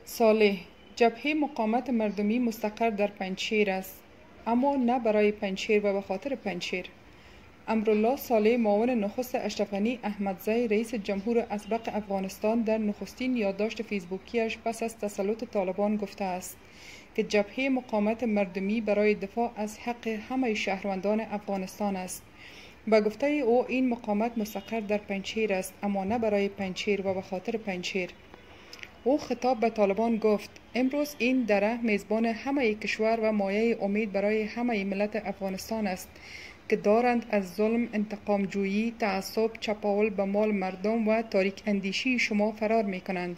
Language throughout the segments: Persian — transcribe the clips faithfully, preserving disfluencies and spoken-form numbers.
صالح: جبهه مقاومت مردمی مستقر در پنجشیر است، اما نه برای پنجشیر و به خاطر پنجشیر. امرالله صالح، معاون نخست اشرف غنی احمدزی رئیس جمهور اسبق افغانستان، در نخستین یادداشت فیسبوکیش پس از تسلط طالبان گفته است که جبهه مقاومت مردمی برای دفاع از حق همه شهروندان افغانستان است. با گفته او این مقاومت مستقر در پنجشیر است، اما نه برای پنجشیر و به خاطر پنجشیر. او خطاب به طالبان گفت: امروز این دره میزبان همه کشور و مایه امید برای همه ملت افغانستان است که دارند از ظلم، انتقام جویی، تعصب، چپاول به مال مردم و تاریک اندیشی شما فرار می کنند.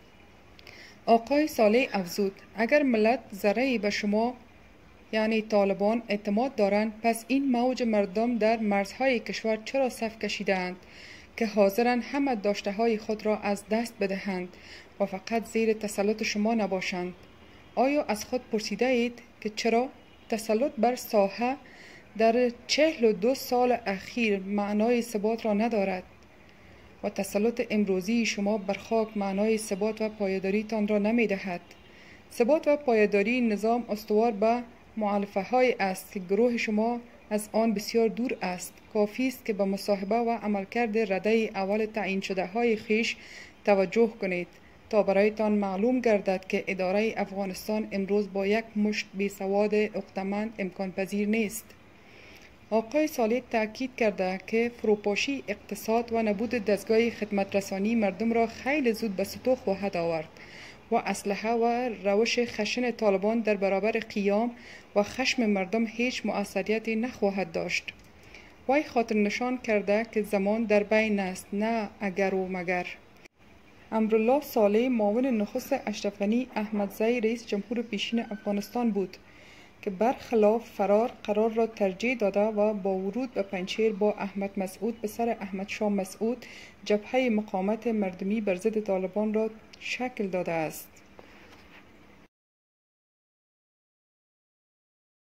آقای صالح افزود: اگر ملت ذره‌ای به شما یعنی طالبان اعتماد دارند، پس این موج مردم در مرزهای کشور چرا صف کشیدند که حاضرند همه داشته های خود را از دست بدهند و فقط زیر تسلط شما نباشند؟ آیا از خود پرسیده اید که چرا تسلط بر ساحه در چهل و دو سال اخیر معنای ثبات را ندارد و تسلط امروزی شما بر خاک معنای ثبات و پایداری تان را نمی دهد؟ ثبات و پایداری نظام استوار به مؤلفه های است که گروه شما از آن بسیار دور است. کافی است که به مصاحبه و عملکرد رده اول تعیین شده های خیش توجه کنید تا برایتان معلوم گردد که اداره افغانستان امروز با یک مشت بیسواد عقده‌مند امکان پذیر نیست. آقای صالح تأکید کرده که فروپاشی اقتصاد و نبود دستگاه خدمت رسانی مردم را خیلی زود به سطوح خواهد آورد و اسلحه و روش خشن طالبان در برابر قیام و خشم مردم هیچ مؤثریتی نخواهد داشت. وی خاطر نشان کرده که زمان در بین است، نه اگر و مگر. امرالله صالح، معاون نخست اشرف غنی احمدزی رئیس جمهور پیشین افغانستان بود که برخلاف فرار قرار را ترجیح داده و با ورود به پنجشیر با احمد مسعود پسر احمد شاه مسعود جبهه مقاومت مردمی بر ضد طالبان را شکل داده است.